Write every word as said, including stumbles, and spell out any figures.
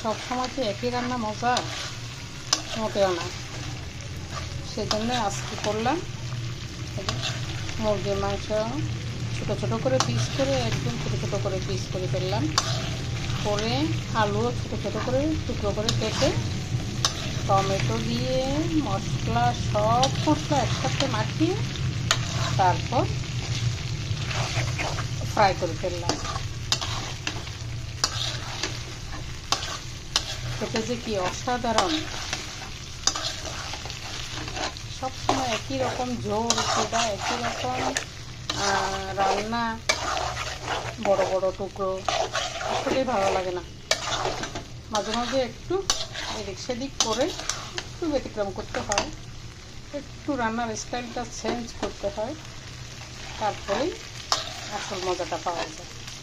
সব সময় কি একই রান্না মজা? মোটেও না। সেজন্য আজকে করলাম মুরগির মাংস ছোটো ছোটো করে পিস করে একদম ছোটো ছোটো করে পিস করে ফেললাম, করে আলুও ছোটো ছোটো করে টুকরো করে কেটে টমেটো দিয়ে মশলা সব মশলা একসাথে মাখিয়ে তারপর ফ্রাই করে ফেললাম। খেতে যে কি অসাধারণ! সবসময় একই রকম ঝোল সেটা একই রকম রান্না, বড় বড় টুকরো, আসলেই ভালো লাগে না। মাঝে মাঝে একটু এদিক সেদিক করে একটু ব্যতিক্রম করতে হয়, একটু রান্নার স্টাইলটা চেঞ্জ করতে হয়, তারপরেই আসল মজাটা পাওয়া যায়।